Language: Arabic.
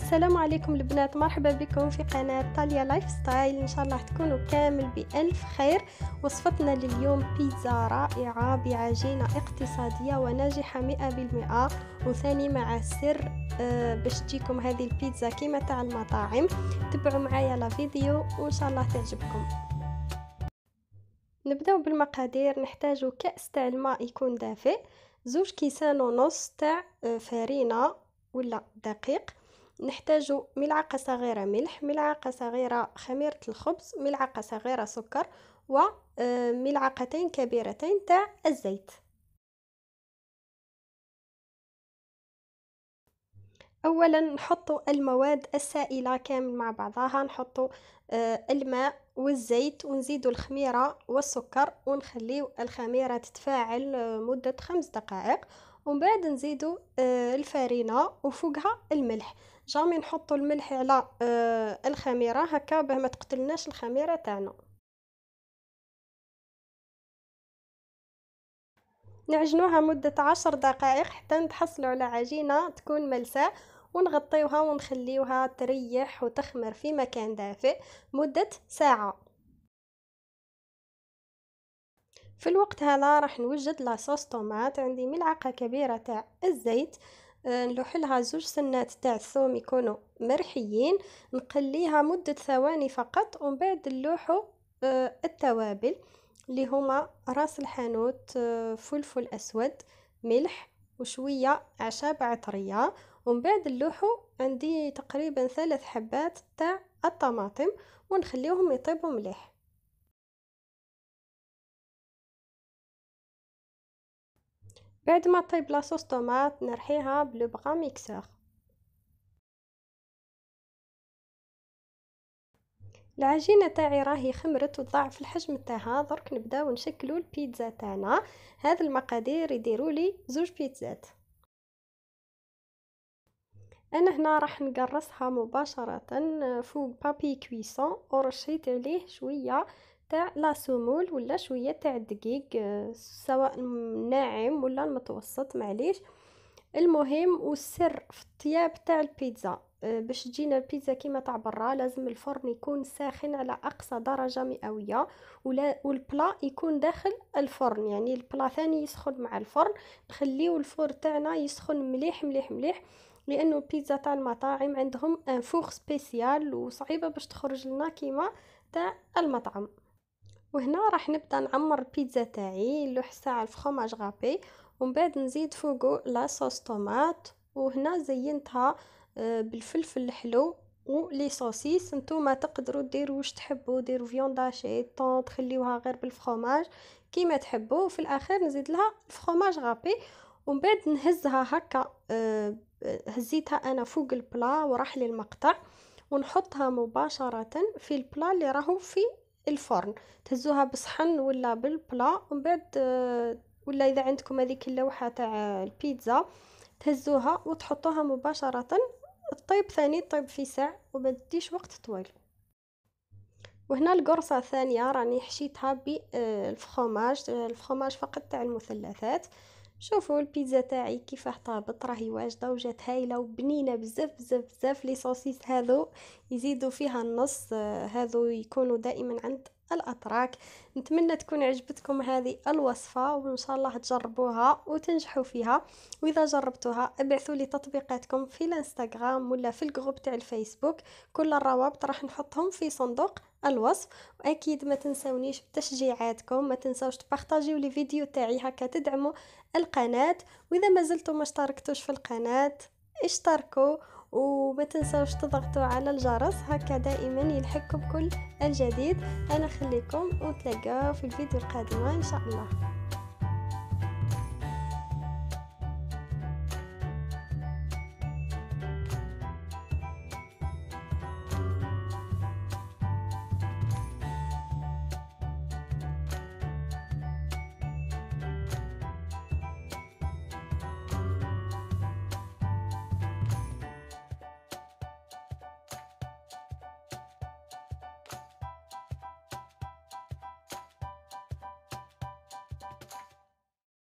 السلام عليكم البنات، مرحبا بكم في قناة طاليا لايف ستايل. ان شاء الله تكونوا كامل بألف خير. وصفتنا لليوم بيتزا رائعة بعجينة اقتصادية وناجحة 100%، وثاني مع السر باش تجيكم هذه البيتزا كيما تاع المطاعم. تبعوا معايا لا فيديو وان شاء الله تعجبكم. نبداو بالمقادير. نحتاج كأس تاع الماء يكون دافئ، 2 كيسان ونص تاع فرينة ولا دقيق، نحتاج ملعقة صغيرة ملح، ملعقة صغيرة خميرة الخبز، ملعقة صغيرة سكر، وملعقتين كبيرتين تاع الزيت. اولا نحط المواد السائله كامل مع بعضها، نحط الماء والزيت ونزيد الخميره والسكر ونخليو الخميره تتفاعل مده 5 دقائق، ومن بعد نزيدو الفرينه وفوقها الملح. جامي نحط الملح على الخميره هكا باه ما تقتلناش الخميره تاعنا. نعجنوها مدة 10 دقائق حتى نتحصلوا على عجينة تكون ملساء، ونغطيوها ونخليوها تريح وتخمر في مكان دافئ مدة ساعة. في الوقت هذا راح نوجد لاصوص طوماط. عندي ملعقة كبيرة تاع الزيت، نلوح لها 2 سنات تاع الثوم يكونوا مرحيين، نقليها مدة ثواني فقط، ومن بعد نلوحوا التوابل اللي هما راس الحانوت، فلفل اسود، ملح، وشويه اعشاب عطريه، ومن بعد نلوحوا عندي تقريبا 3 حبات تاع الطماطم ونخليهم يطيبوا مليح. بعد ما طيب لاصوص طوماط نرحيها بلو ميكسور. العجينه تاعي راهي خمرت وتضاعف الحجم تاعها. درك نبداو نشكلوا البيتزا تاعنا. هذه المقادير يديروا لي 2 بيتزات. انا هنا راح نقرصها مباشره فوق بابي كويسون، ورشيت عليه شويه تاع لا سمول ولا شويه تاع الدقيق، سواء ناعم ولا المتوسط معليش. المهم والسر في الطياب تاع البيتزا، باش تجينا البيتزا كيما تاع برا لازم الفرن يكون ساخن على اقصى درجه مئويه، والبلا يكون داخل الفرن، يعني البلا ثاني يسخن مع الفرن. نخليو الفرن تاعنا يسخن مليح مليح مليح، لانه البيتزا تاع المطاعم عندهم انفوخ سبيسيال وصعيبه باش تخرج لنا كيما تاع المطعم. وهنا راح نبدا نعمر البيتزا تاعي، نلوح ساعه الفخوماج غابي، ومن بعد نزيد فوقه لاصوص طوماط، وهنا زينتها بالفلفل الحلو ولي صوصيس. نتوما تقدروا ديروا واش تحبوا، ديروا فيونداشي طون، تخليوها غير بالفخوماج كيما تحبوا. وفي الاخير نزيد لها الفخوماج غابي، ومن بعد نهزها هكا، هزيتها انا فوق البلا وراح لي المقطع، ونحطها مباشره في البلا اللي راهو في الفرن. تهزوها بصحن ولا بالبلا، ومن بعد ولا اذا عندكم هذيك اللوحه تاع البيتزا تهزوها وتحطوها مباشره. الطيب ثاني طيب في ساعه وما تديش وقت طويل. وهنا القرصه الثانيه راني حشيتها بالفخوماج، الفخوماج فقط تاع المثلثات. شوفوا البيتزا تاعي كيفاه طابت، راهي واجده وجات هايله وبنينه بزاف بزاف بزاف. لي صوصيس هذو يزيدوا فيها النص، هذو يكونوا دائما عند الاتراك. نتمنى تكون عجبتكم هذه الوصفه، وان شاء الله تجربوها وتنجحوا فيها. واذا جربتوها ابعثوا لي تطبيقاتكم في الانستغرام ولا في الجروب تاع الفيسبوك، كل الروابط راح نحطهم في صندوق الوصف. واكيد ما تنسونيش بتشجيعاتكم، ما تنسوش تبارطاجيو لي فيديو تاعي هكا تدعموا القناه. واذا ما زلتم ما اشتركتوش في القناه اشتركوا، وما تنسوش تضغطوا على الجرس هكا دائما يلحقكم كل الجديد. انا خليكم ونتلاقاو في الفيديو القادم ان شاء الله.